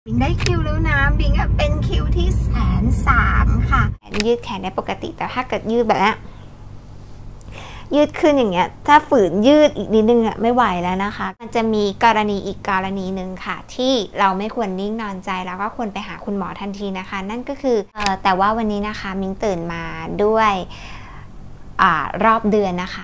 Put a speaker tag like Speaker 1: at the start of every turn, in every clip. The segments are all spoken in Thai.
Speaker 1: บิงได้คิวแล้วนะบิงเป็นคิวที่130,000ค่ะยืดแขนได้ปกติแต่ถ้าเกิดยืดแบบนี้ยืดขึ้นอย่างเงี้ยถ้าฝืนยืดอีกนิดนึงไม่ไหวแล้วนะคะมันจะมีกรณีอีกกรณีหนึ่งค่ะที่เราไม่ควรนิ่งนอนใจแล้วก็ควรไปหาคุณหมอทันทีนะคะนั่นก็คือแต่ว่าวันนี้นะคะมิงตื่นมาด้วยรอบเดือนนะคะ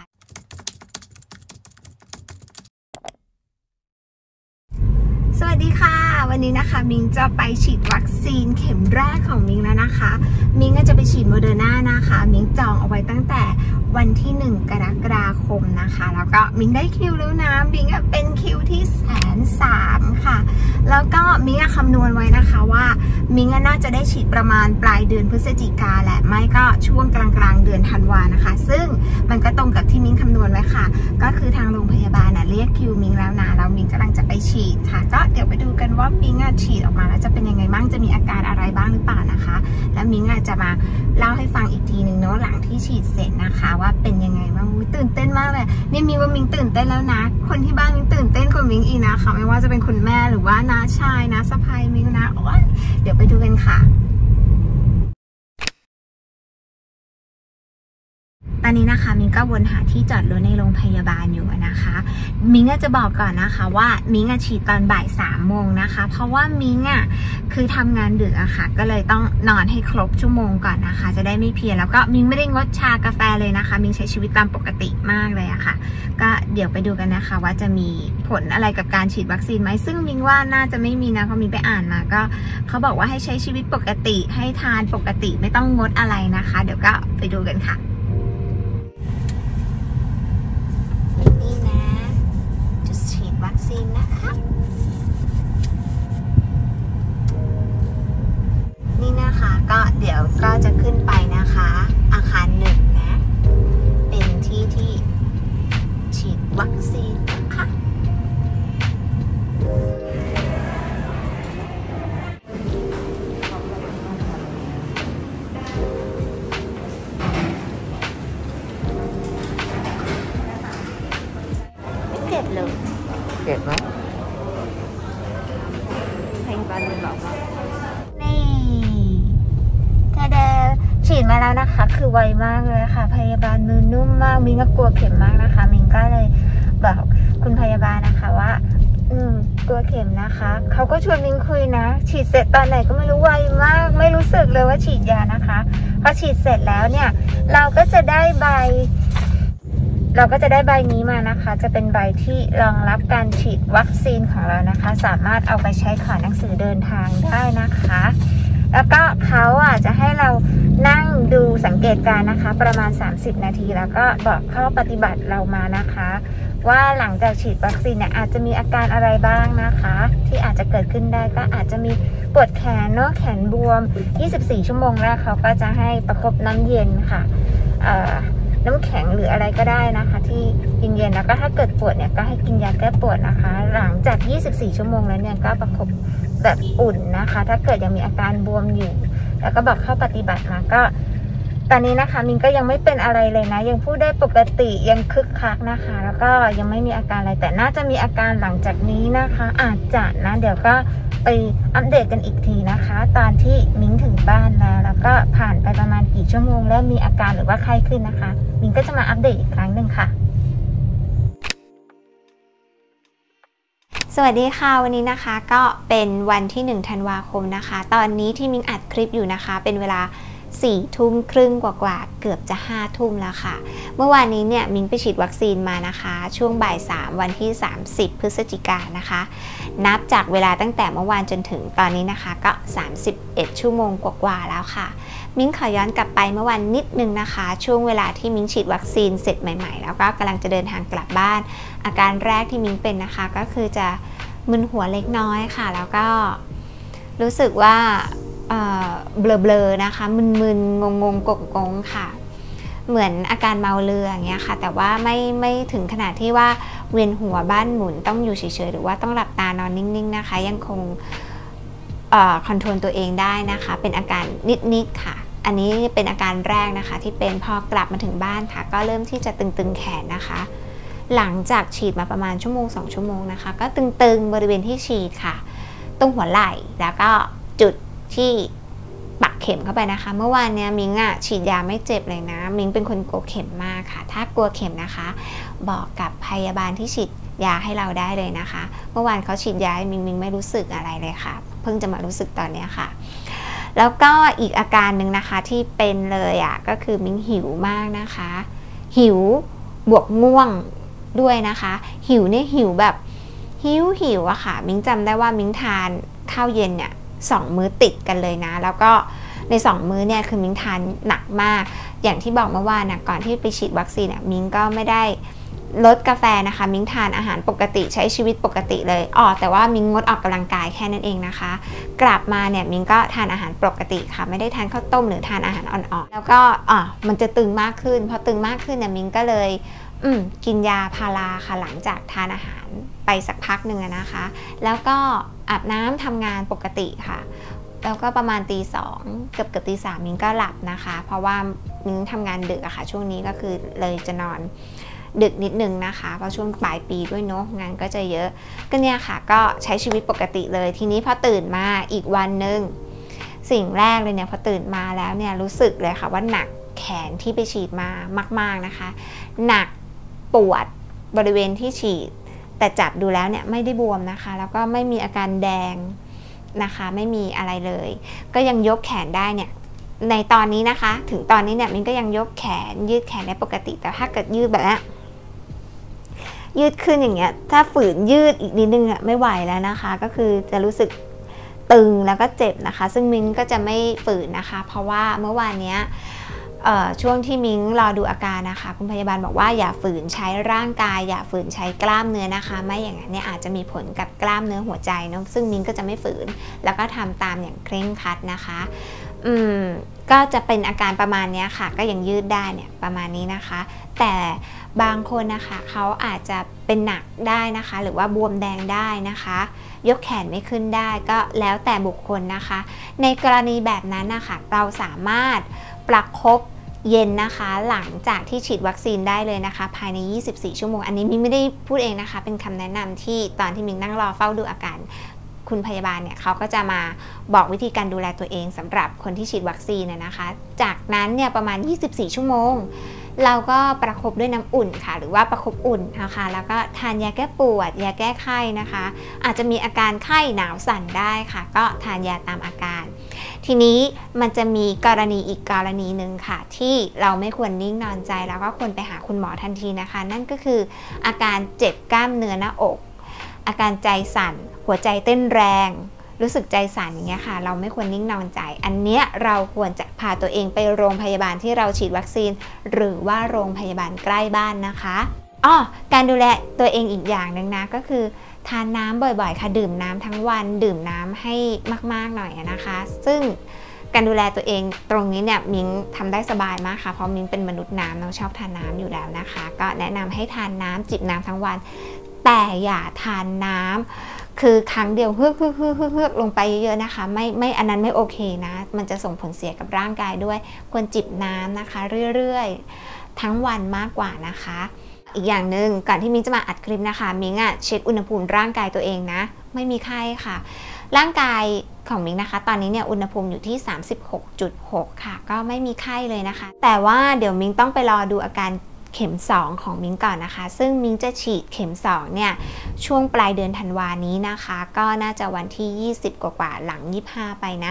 Speaker 1: สวัสดีค่ะวันนี้นะคะมิงจะไปฉีดวัคซีนเข็มแรกของมิงแล้วนะคะมิงก็จะไปฉีดโมเดอร์นานะคะมิงจองเอาไว้ตั้งแต่วันที่1 กรกฎาคมนะคะแล้วก็มิงได้คิวแล้วนะมิงเป็นคิวที่130,000ค่ะแล้วก็มิงคำนวณไว้นะคะว่ามิงน่าจะได้ฉีดประมาณปลายเดือนพฤศจิกาและไม่ก็ช่วงกลางเดือนธันวานะคะซึ่งมันก็ตรงกับที่มิงคำนวณไว้ค่ะก็คือทางโรงพยาบาลเรียกคิวมิงแล้วนะแล้วมิงกำลังจะไปฉีดค่ะก็เดี๋ยวไปดูกันว่ามิงฉีดออกมาแล้วจะเป็นยังไงบ้างจะมีอาการอะไรบ้างหรือเปล่านะคะแล้วมิงจะมาเล่าให้ฟังอีกทีหนึ่งเนาะหลังที่ฉีดเสร็จนะคะว่าเป็นยังไงบ้างตื่นเต้นมากเลยนี่มิงว่ามิงตื่นเต้นแล้วนะคนที่บ้านมิงตื่นเต้นกว่ามิงอีกนะคะไม่ว่าจะเป็นคุณแม่หรือว่าน้าชายน้าสะใภ้มิงนะโอ๊ยเดี๋ยวไปดูกันค่ะตอนนี้นะคะมิงก็วนหาที่จอดรถในโรงพยาบาลอยู่นะคะมิงจะบอกก่อนนะคะว่ามิงฉีดตอนบ่าย3 โมงนะคะเพราะว่ามิงคือทำงานดึกอะค่ะก็เลยต้องนอนให้ครบชั่วโมงก่อนนะคะจะได้ไม่เพลียแล้วก็มิงไม่ได้งดชากาแฟเลยนะคะมิงใช้ชีวิตตามปกติมากเลยอะค่ะก็เดี๋ยวไปดูกันนะคะว่าจะมีผลอะไรกับการฉีดวัคซีนไหมซึ่งมิงว่าน่าจะไม่มีนะเพราะมิงไปอ่านมาก็เขาบอกว่าให้ใช้ชีวิตปกติให้ทานปกติไม่ต้องงดอะไรนะคะเดี๋ยวก็ไปดูกันค่ะวัคซีนนะคะนี่นะคะก็เดี๋ยวก็จะขึ้นไปนะคะอาคาร1นะเป็นที่ฉีดวัคซีนนะคะไม่เจ็บเลยเจ็บไหมพยาบาลบอกว่านี่ถ้าเดฉีดมาแล้วนะคะคือไวมากเลยค่ะพยาบาลมือนุ่มมากมิงก็กลัวเข็มมากนะคะมิงก็เลยบอกคุณพยาบาลนะคะว่ากลัวเข็มนะคะเขาก็ชวนมิงคุยนะฉีดเสร็จตอนไหนก็ไม่รู้ไวมากไม่รู้สึกเลยว่าฉีดยานะคะพอฉีดเสร็จแล้วเนี่ยเราก็จะได้ใบนี้มานะคะจะเป็นใบที่รองรับการฉีดวัคซีนของเรานะคะสามารถเอาไปใช้ขอหนังสือเดินทางได้นะคะแล้วก็เขาจะให้เรานั่งดูสังเกตการนะคะประมาณ30 นาทีแล้วก็บอกข้อปฏิบัติเรามานะคะว่าหลังจากฉีดวัคซีนเนี่ยอาจจะมีอาการอะไรบ้างนะคะที่อาจจะเกิดขึ้นได้ก็อาจจะมีปวดแขนเนาะแขนบวม24 ชั่วโมงแรกเขาก็จะให้ประคบน้ำเย็นค่ะน้ำแข็งหรืออะไรก็ได้นะคะที่กินเย็นแล้วก็ถ้าเกิดปวดเนี่ยก็ให้กินยาแก้ปวดนะคะหลังจาก24 ชั่วโมงแล้วเนี่ยก็ประคบแบบอุ่นนะคะถ้าเกิดยังมีอาการบวมอยู่แล้วก็บอกเข้าปฏิบัติมาก็ตอนนี้นะคะมินก็ยังไม่เป็นอะไรเลยนะยังพูดได้ปกติยังคึกคักนะคะแล้วก็ยังไม่มีอาการอะไรแต่น่าจะมีอาการหลังจากนี้นะคะอาจจะนะเดี๋ยวก็ไปอัปเดตกันอีกทีนะคะตอนที่มิงถึงบ้านแล้วก็ผ่านไปประมาณกี่ชั่วโมงแล้วมีอาการหรือว่าไข้ขึ้นนะคะมิงก็จะมาอัปเดตอีกครั้งหนึ่งค่ะสวัสดีค่ะวันนี้นะคะก็เป็นวันที่1 ธันวาคมนะคะตอนนี้ที่มิงอัดคลิปอยู่นะคะเป็นเวลา4 ทุ่มครึ่งกว่าเกือบจะ5 ทุ่มแล้วค่ะเมื่อวานนี้เนี่ยมิงไปฉีดวัคซีนมานะคะช่วงบ่าย3วันที่30 พฤศจิกายนนะคะนับจากเวลาตั้งแต่เมื่อวานจนถึงตอนนี้นะคะก็31 ชั่วโมงกว่าแล้วค่ะมิงขอย้อนกลับไปเมื่อวันนิดนึงนะคะช่วงเวลาที่มิงฉีดวัคซีนเสร็จใหม่ๆแล้วก็กำลังจะเดินทางกลับบ้านอาการแรกที่มิงเป็นนะคะก็คือจะมึนหัวเล็กน้อยค่ะแล้วก็รู้สึกว่าเบลอๆนะคะมึนๆงงๆกงๆค่ะเหมือนอาการเมาเรืออย่างเงี้ยค่ะแต่ว่าไม่ถึงขนาดที่ว่าเวียนหัวบ้านหมุนต้องอยู่เฉยๆหรือว่าต้องหลับตานอนนิ่งๆนะคะยังคงคอนโทรลตัวเองได้นะคะเป็นอาการนิดๆค่ะอันนี้เป็นอาการแรกนะคะที่เป็นพอกลับมาถึงบ้านค่ะก็เริ่มที่จะตึงๆแขนนะคะหลังจากฉีดมาประมาณ1-2 ชั่วโมงนะคะก็ตึงๆบริเวณที่ฉีดค่ะตรงหัวไหล่แล้วก็จุดที่ปักเข็มเข้าไปนะคะเมื่อวานเนี้ยมิงฉีดยาไม่เจ็บเลยนะมิงเป็นคนกลัวเข็มมากค่ะถ้ากลัวเข็มนะคะบอกกับพยาบาลที่ฉีดยาให้เราได้เลยนะคะเมื่อวานเขาฉีดยาให้มิงไม่รู้สึกอะไรเลยค่ะเพิ่งจะมารู้สึกตอนนี้ค่ะแล้วก็อีกอาการหนึ่งนะคะที่เป็นเลยก็คือมิงหิวมากนะคะหิวบวกง่วงด้วยนะคะหิวเนี่ยหิวแบบหิวอะค่ะมิงจำได้ว่ามิงทานข้าวเย็นเนี่ย2 มื้อติดกันเลยนะแล้วก็ใน2 มื้อเนี่ยคือมิงทานหนักมากอย่างที่บอกเมื่อวานนะก่อนที่ไปฉีดวัคซีนมิงก็ไม่ได้ลดกาแฟนะคะมิงทานอาหารปกติใช้ชีวิตปกติเลยแต่ว่ามิงงดออกกำลังกายแค่นั้นเองนะคะกลับมาเนี่ยมิงก็ทานอาหารปกติค่ะไม่ได้ทานข้าวต้มหรือทานอาหารอ่อนๆแล้วก็มันจะตึงมากขึ้นพอตึงมากขึ้นเนี่ยมิงก็เลยกินยาพาราค่ะหลังจากทานอาหารไปสักพักหนึ่งนะคะแล้วก็อาบน้ำทำงานปกติค่ะแล้วก็ประมาณตี2เกือบตี3มิงก็หลับนะคะเพราะว่ามิงทำงานดึกอะค่ะช่วงนี้ก็คือเลยจะนอนดึกนิดนึงนะคะเพราะช่วงปลายปีด้วยเนาะงานก็จะเยอะก็เนี่ยค่ะก็ใช้ชีวิตปกติเลยทีนี้พอตื่นมาอีกวันหนึ่งสิ่งแรกเลยเนี่ยพอตื่นมาแล้วเนี่ยรู้สึกเลยค่ะว่าหนักแขนที่ไปฉีดมามากๆนะคะหนักปวดบริเวณที่ฉีดแต่จับดูแล้วเนี่ยไม่ได้บวมนะคะแล้วก็ไม่มีอาการแดงนะคะไม่มีอะไรเลยก็ยังยกแขนได้เนี่ยในตอนนี้นะคะถึงตอนนี้เนี่ยมินก็ยังยกแขนยืดแขนได้ปกติแต่ถ้าเกิดยืดแบบนี้ยืดขึ้นอย่างเงี้ยถ้าฝืนยืดอีกนิดนึงไม่ไหวแล้วนะคะก็คือจะรู้สึกตึงแล้วก็เจ็บนะคะซึ่งมินก็จะไม่ฝืนนะคะเพราะว่าเมื่อวานเนี้ยช่วงที่มิงรอดูอาการนะคะคุณพยาบาลบอกว่าอย่าฝืนใช้ร่างกายอย่าฝืนใช้กล้ามเนื้อนะคะไม่อย่างนั้นเนี่ยอาจจะมีผลกับกล้ามเนื้อหัวใจเนาะซึ่งมิงก็จะไม่ฝืนแล้วก็ทำตามอย่างเคร่งครัดนะคะก็จะเป็นอาการประมาณนี้ค่ะก็ยังยืดได้เนี่ยประมาณนี้นะคะแต่บางคนนะคะเขาอาจจะเป็นหนักได้นะคะหรือว่าบวมแดงได้นะคะยกแขนไม่ขึ้นได้ก็แล้วแต่บุคคลนะคะในกรณีแบบนั้นนะคะเราสามารถประคบเย็นนะคะหลังจากที่ฉีดวัคซีนได้เลยนะคะภายใน24 ชั่วโมงอันนี้มิงไม่ได้พูดเองนะคะเป็นคำแนะนำที่ตอนที่มิงนั่งรอเฝ้าดูอาการคุณพยาบาลเนี่ยเขาก็จะมาบอกวิธีการดูแลตัวเองสำหรับคนที่ฉีดวัคซีนนะคะจากนั้นเนี่ยประมาณ24 ชั่วโมงเราก็ประคบด้วยน้ำอุ่นค่ะหรือว่าประคบอุ่นนะคะแล้วก็ทานยาแก้ปวดยาแก้ไข้นะคะอาจจะมีอาการไข้หนาวสั่นได้ค่ะก็ทานยาตามอาการทีนี้มันจะมีกรณีอีกกรณีหนึ่งค่ะที่เราไม่ควรนิ่งนอนใจแล้วก็ควรไปหาคุณหมอทันทีนะคะนั่นก็คืออาการเจ็บกล้ามเนื้อหน้าอกอาการใจสั่นหัวใจเต้นแรงรู้สึกใจสั่นอย่างเงี้ยค่ะเราไม่ควรนิ่งนอนใจอันเนี้ยเราควรจะพาตัวเองไปโรงพยาบาลที่เราฉีดวัคซีนหรือว่าโรงพยาบาลใกล้บ้านนะคะการดูแลตัวเองอีกอย่างหนึ่งนะก็คือทานน้ำบ่อยๆค่ะดื่มน้ำทั้งวันดื่มน้ำให้มากๆหน่อยนะคะซึ่งการดูแลตัวเองตรงนี้เนี่ยมิงทำได้สบายมากค่ะเพราะมิงเป็นมนุษย์น้ำเราชอบทานน้ำอยู่แล้วนะคะก็แนะนำให้ทานน้ำจิบน้ำทั้งวันแต่อย่าทานน้ำคือครั้งเดียวเฮือกลงไปเยอะๆนะคะไม่อันนั้นไม่โอเคนะมันจะส่งผลเสียกับร่างกายด้วยควรจิบน้ำนะคะเรื่อยๆทั้งวันมากกว่านะคะอีกอย่างหนึ่งก่อนที่มิงจะมาอัดคลิปนะคะมิงเช็คอุณหภูมิร่างกายตัวเองนะไม่มีไข้ค่ะร่างกายของมิงนะคะตอนนี้เนี่ยอุณหภูมิอยู่ที่ 36.6 ค่ะก็ไม่มีไข้เลยนะคะแต่ว่าเดี๋ยวมิงต้องไปรอดูอาการเข็ม2ของมิงก่อนนะคะซึ่งมิงจะฉีดเข็ม2เนี่ยช่วงปลายเดือนธันวานี้นะคะก็น่าจะวันที่20กว่าหลัง25ไปนะ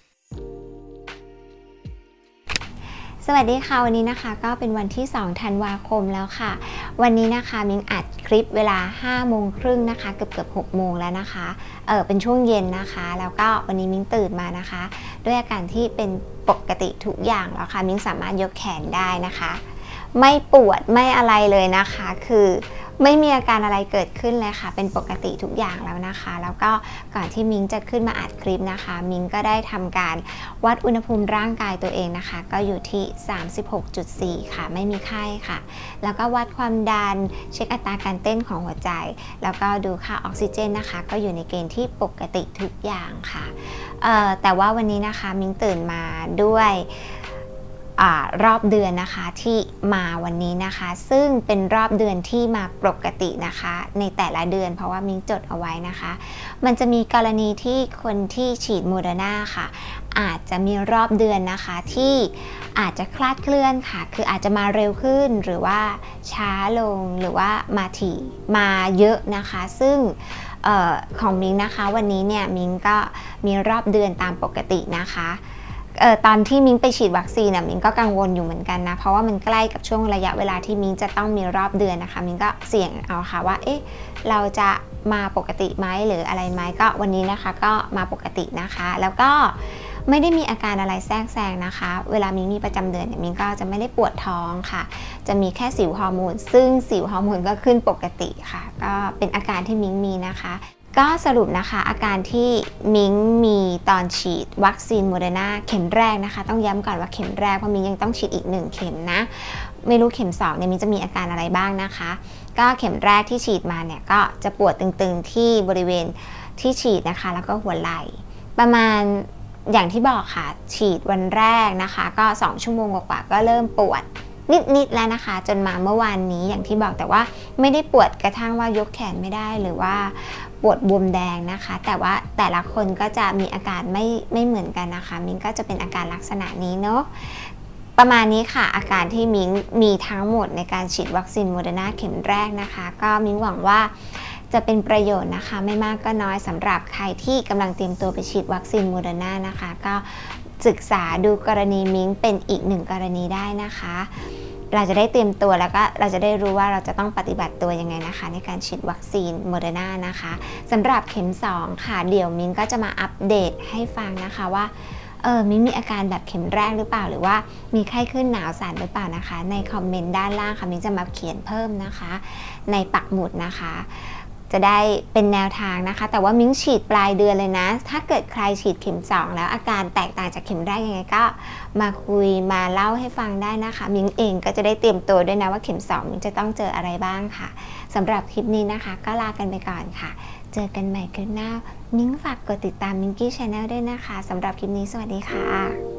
Speaker 1: สวัสดีค่ะวันนี้นะคะก็เป็นวันที่2ธันวาคมแล้วค่ะวันนี้นะคะมิงอัดคลิปเวลา5 โมงครึ่งนะคะเกือบ6 โมงแล้วนะคะเป็นช่วงเย็นนะคะแล้วก็วันนี้มิงตื่นมานะคะด้วยอาการที่เป็นปกติทุกอย่างแล้วค่ะมิงสามารถยกแขนได้นะคะไม่ปวดไม่อะไรเลยนะคะคือไม่มีอาการอะไรเกิดขึ้นเลยค่ะเป็นปกติทุกอย่างแล้วนะคะแล้วก็ก่อนที่มิงจะขึ้นมาอัดคลิปนะคะมิงก็ได้ทำการวัดอุณหภูมิร่างกายตัวเองนะคะก็อยู่ที่ 36.4 ค่ะไม่มีไข้ค่ะแล้วก็วัดความดันเช็คอัตราการเต้นของหัวใจแล้วก็ดูค่าออกซิเจนนะคะก็อยู่ในเกณฑ์ที่ปกติทุกอย่างค่ะแต่ว่าวันนี้นะคะมิงตื่นมาด้วยรอบเดือนนะคะที่มาวันนี้นะคะซึ่งเป็นรอบเดือนที่มาปกตินะคะในแต่ละเดือนเพราะว่ามิ้งจดเอาไว้นะคะมันจะมีกรณีที่คนที่ฉีดโมเดอร์นาค่ะอาจจะมีรอบเดือนนะคะที่อาจจะคลาดเคลื่อนค่ะคืออาจจะมาเร็วขึ้นหรือว่าช้าลงหรือว่ามาถี่มาเยอะนะคะซึ่งของมิ้งนะคะวันนี้เนี่ยมิ้งก็มีรอบเดือนตามปกตินะคะตอนที่มิ้งไปฉีดวัคซีนเนี่ยมิ้งก็กังวลอยู่เหมือนกันนะเพราะว่ามันใกล้กับช่วงระยะเวลาที่มิ้งจะต้องมีรอบเดือนนะคะมิ้งก็เสี่ยงเอาค่ะว่าเอ๊ะเราจะมาปกติไหมหรืออะไรไหมก็วันนี้นะคะก็มาปกตินะคะแล้วก็ไม่ได้มีอาการอะไรแทรกแซงนะคะเวลามิ้งมีประจำเดือนเนี่ยมิ้งก็จะไม่ได้ปวดท้องค่ะจะมีแค่สิวฮอร์โมนซึ่งสิวฮอร์โมนก็ขึ้นปกติค่ะก็เป็นอาการที่มิ้งมีนะคะก็สรุปนะคะอาการที่มิ้งมีตอนฉีดวัคซีนโมเดอร์นาเข็มแรกนะคะต้องย้ำก่อนว่าเข็มแรกเพราะมิ้งยังต้องฉีดอีก1เข็มนะไม่รู้เข็ม2เนี่ยมิ้งจะมีอาการอะไรบ้างนะคะก็เข็มแรกที่ฉีดมาเนี่ยก็จะปวดตึงๆที่บริเวณที่ฉีดนะคะแล้วก็หัวไหล่ประมาณอย่างที่บอกค่ะฉีดวันแรกนะคะก็2ชั่วโมงกว่าก็เริ่มปวดนิดๆแล้วนะคะจนมาเมื่อวานนี้อย่างที่บอกแต่ว่าไม่ได้ปวดกระทั่งว่ายกแขนไม่ได้หรือว่าปวดบวมแดงนะคะแต่ว่าแต่ละคนก็จะมีอาการไม่เหมือนกันนะคะมิ้งก็จะเป็นอาการลักษณะนี้เนาะประมาณนี้ค่ะอาการที่มิ้งมีทั้งหมดในการฉีดวัคซีนโมเดอร์นาเข็มแรกนะคะก็มิ้งหวังว่าจะเป็นประโยชน์นะคะไม่มากก็น้อยสำหรับใครที่กำลังเตรียมตัวไปฉีดวัคซีนโมเดอร์นานะคะก็ศึกษาดูกรณีมิ้งเป็นอีกหนึ่งกรณีได้นะคะเราจะได้เตรียมตัวแล้วก็เราจะได้รู้ว่าเราจะต้องปฏิบัติตัวยังไงนะคะในการฉีดวัคซีนโมเดอร์นานะคะสำหรับเข็ม2ค่ะเดี๋ยวมิ้งก็จะมาอัปเดตให้ฟังนะคะว่ามิ้งมีอาการแบบเข็มแรกหรือเปล่าหรือว่ามีไข้ขึ้นหนาวสั่นหรือเปล่านะคะในคอมเมนต์ด้านล่างค่ะมิ้งจะมาเขียนเพิ่มนะคะในปักหมุดนะคะจะได้เป็นแนวทางนะคะแต่ว่ามิ้งฉีดปลายเดือนเลยนะถ้าเกิดใครฉีดเข็ม2แล้วอาการแตกต่างจากเข็มแรกยังไงก็มาคุยมาเล่าให้ฟังได้นะคะมิ้งเองก็จะได้เตรียมตัวด้วยนะว่าเข็ม2มิ้งจะต้องเจออะไรบ้างค่ะสำหรับคลิปนี้นะคะก็ลากันไปก่อนค่ะเจอกันใหม่คลิปหน้ามิ้งฝากกดติดตามมิ้งกี้ชาแนลด้วยนะคะสำหรับคลิปนี้สวัสดีค่ะ